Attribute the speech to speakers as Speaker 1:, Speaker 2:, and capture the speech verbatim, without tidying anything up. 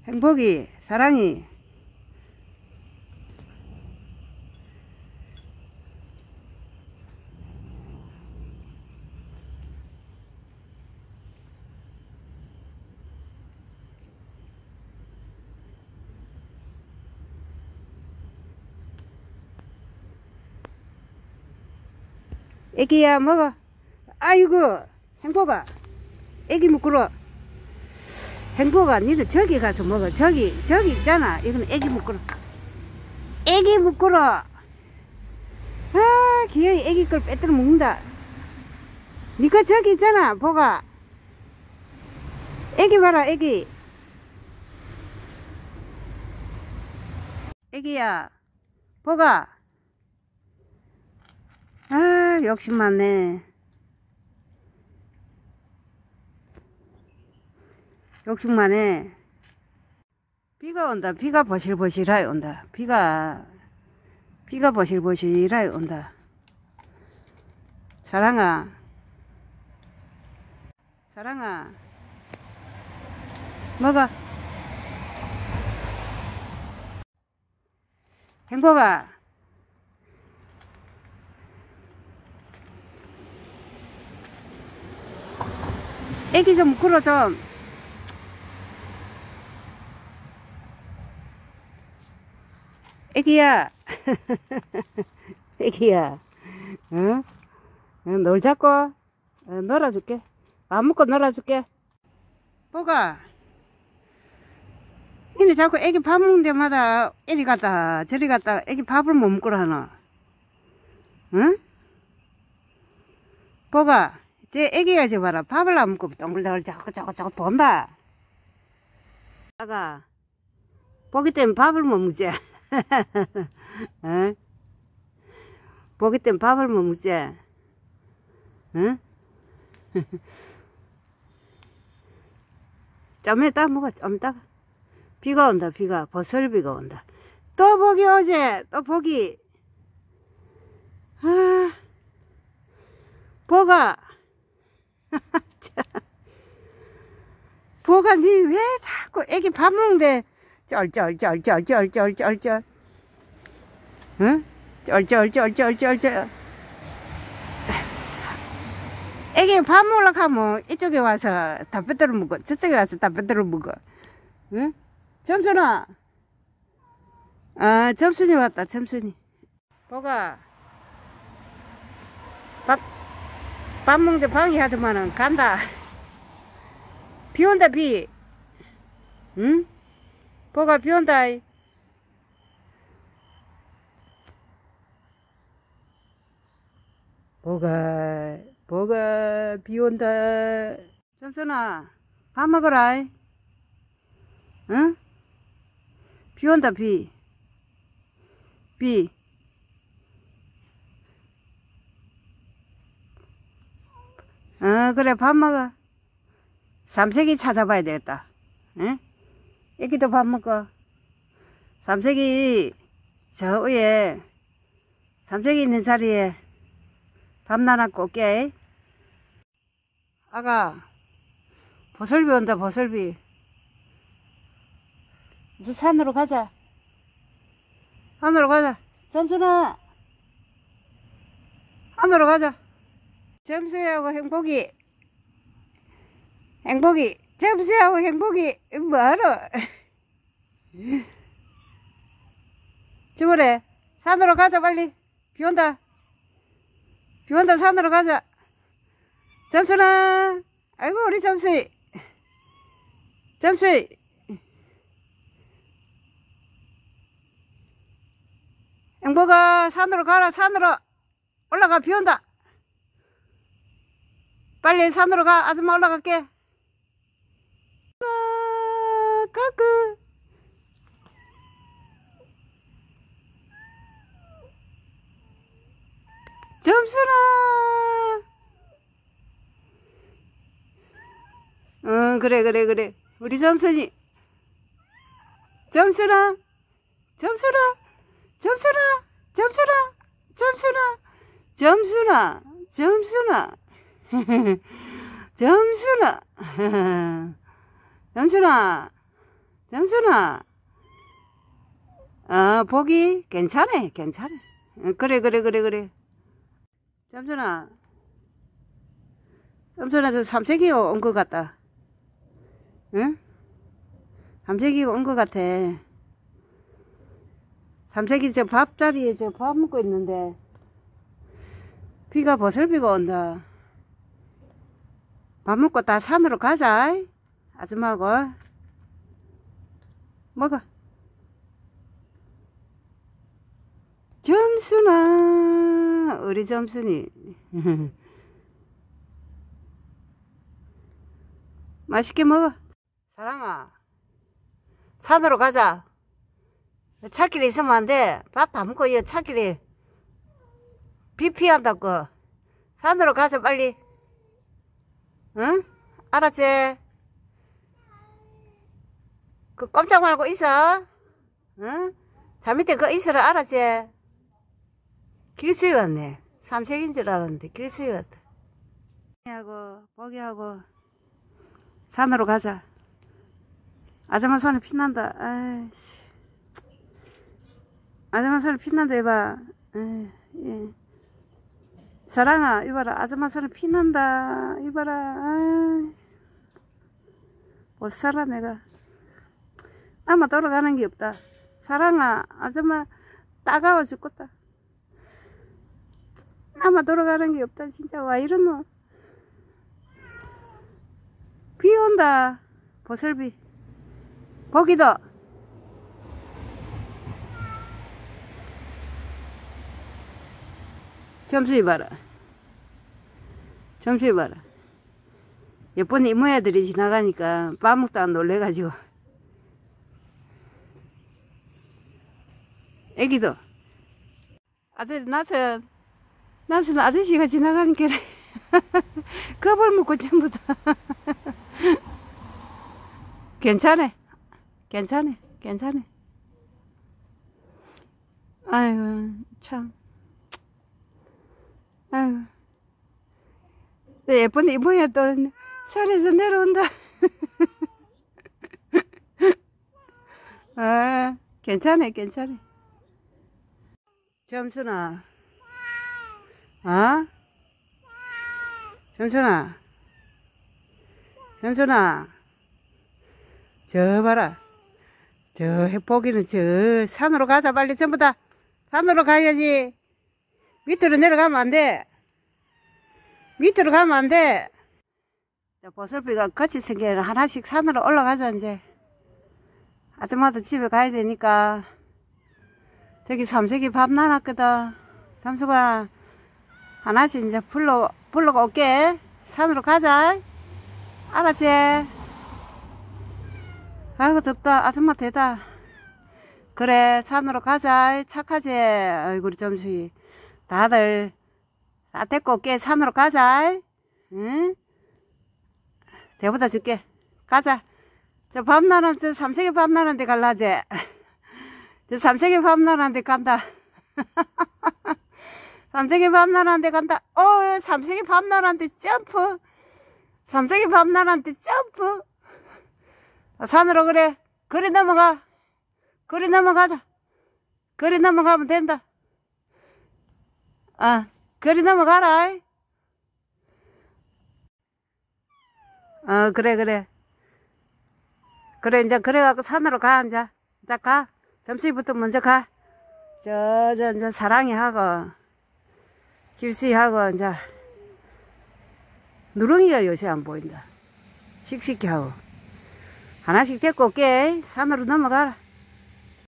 Speaker 1: 행복이, 사랑이. 애기야 먹어. 아이고 행복아, 애기 묶으러. 행복아 니는 저기 가서 먹어. 저기 저기 있잖아. 이건 애기 묶으러. 애기 묶으러. 아 기어이 애기 걸 빼들어 먹는다. 니가 저기 있잖아. 보가 애기 봐라. 애기 애기야 보가. 아 욕심 많네. 욕심 많네. 비가 온다. 비가 보실보실하여 온다. 비가 비가 보실보실하여 온다. 사랑아 사랑아 먹어. 행복아 애기 좀 끌어 좀. 애기야 애기야 응? 응, 놀자고. 어, 놀아줄게. 밥 먹고 놀아줄게. 뭐가 이네 자꾸 애기 밥 먹는 데마다 이리 갔다 저리 갔다 애기 밥을 못 먹으라 하나. 응? 뭐가 제 애기가 저 봐라. 밥을 안 먹고 동글동글 자꾸 자꾸 자꾸 돈다. 아가 보기 때문에 밥을 못 먹지. 응? 보기 때문에 밥을 못 먹지. 응? 좀 이따 먹어. 좀 이따. 비가 온다. 비가 버설비가 온다. 또 보기 오지. 또 보기. 아 보가 보가 니 왜 자꾸 애기 밥 먹는데 쩔쩔쩔쩔쩔쩔쩔쩔 응? 쩔쩔쩔쩔쩔쩔. 애기 밥 먹으러 가면 이쪽에 와서 다 뺏들어 먹어. 저쪽에 와서 다 뺏들어 먹어. 응? 점순아. 아 점순이 왔다. 점순이. 보가 밥 밥 먹는데 방해하더만은 간다. 비 온다 비. 응? 보가 비 온다. 보가 보가 비 온다. 점순아 밥 먹어라. 응? 비 온다 비. 비. 어 그래 밥 먹어. 삼색이 찾아봐야 되겠다. 응? 애기도 밥 먹어. 삼색이 저 위에 삼색이 있는 자리에 밥 나눠 올게. 아가 보슬비 온다. 보슬비. 이제 산으로 가자. 산으로 가자. 점순아 산으로 가자. 점수하고 행복이 행복이 점수하고 행복이 뭐하러 저번에 산으로 가자. 빨리 비 온다. 비 온다. 산으로 가자. 점순아 아이고 우리 점수이 점수이 행복아 산으로 가라. 산으로 올라가. 비 온다. 빨리 산으로 가. 아줌마 올라갈게. 가그 점순아. 응 그래 그래 그래 우리 점순이. 점순아 점순아 점순아 점순아 점순아 점순아 점순아 점순아 점순아 정순아, 어, 보기 괜찮아, 괜찮아. 어, 그래, 그래, 그래, 그래. 정순아, 정순아, 저 삼색이가 온 것 같다. 응? 삼색이가 온 것 같아. 삼색이 저 밥자리에 저 밥 먹고 있는데, 비가 보슬비가 온다. 밥 먹고 다 산으로 가자. 아줌마하고. 먹어. 점순아, 우리 점순이. 맛있게 먹어. 사랑아, 산으로 가자. 차길에 있으면 안 돼. 밥 다 먹고 이 차길에 비 피한다고. 산으로 가자 빨리. 응? 알았지? 그 꼼짝 말고 있어. 응? 잠 밑에 그 있어라. 알았지? 길수이 왔네. 삼색인 줄 알았는데 길수이 왔다. 하고 보기하고 산으로 가자. 아줌마 손에 빛난다. 아이씨. 아줌마 손에 빛난다 해봐. 에이, 예. 사랑아 이봐라. 아줌마 손에 빛난다. 이봐라. 아이. 못 살아 내가. 아마 돌아가는 게 없다. 사랑아 아줌마 따가워 죽겠다. 아마 돌아가는 게 없다. 진짜 와 이러노. 비 온다. 보슬비. 보기도. 점수 봐라. 점수 봐라. 예쁜 이모야들이 지나가니까 밥 먹다가 놀래가지고. 애기도. 아저씨 나선 나선 아저씨가 지나가니까 겁을 먹고 전부 다. 괜찮아. 괜찮아. 괜찮아. 아이고 참. 아이고. 예쁜 이모야 또 산에서 내려온다. 아, 괜찮아, 괜찮아. 점순아, 어? 점순아, 점순아, 저 봐라. 저 해포기는 저 산으로 가자. 빨리 전부 다 산으로 가야지. 밑으로 내려가면 안 돼. 밑으로 가면 안 돼. 보슬비가 같이 생겨 하나씩 산으로 올라가자. 이제 아줌마도 집에 가야 되니까. 저기 삼색이 밥 나눴거든. 잠수가 하나씩 이제 불러 불러가 올게. 산으로 가자. 알았지? 아이고 덥다. 아줌마 대다. 그래 산으로 가자. 착하지? 아이고 우리 점수이 다들 다 데리고 올게. 산으로 가자. 응? 대보다 줄게. 가자. 저 밤나란, 저 삼색이 밤나란 데 갈라지. 저 삼색이 밤나란 데 간다. 삼색이 밤나란 데 간다. 어, 삼색이 밤나란 데 점프. 삼색이 밤나란 데 점프. 산으로 그래. 그리 넘어가. 그리 넘어가자. 그리 넘어가면 된다. 아, 그리 넘어가라. 어, 그래, 그래. 그래, 이제, 그래갖고 산으로 가, 이제. 이제 가. 점심부터 먼저 가. 저, 저, 이제 사랑이 하고, 길수이 하고, 이제. 누렁이가 요새 안 보인다. 씩씩히 하고. 하나씩 데리고 올게. 산으로 넘어가라.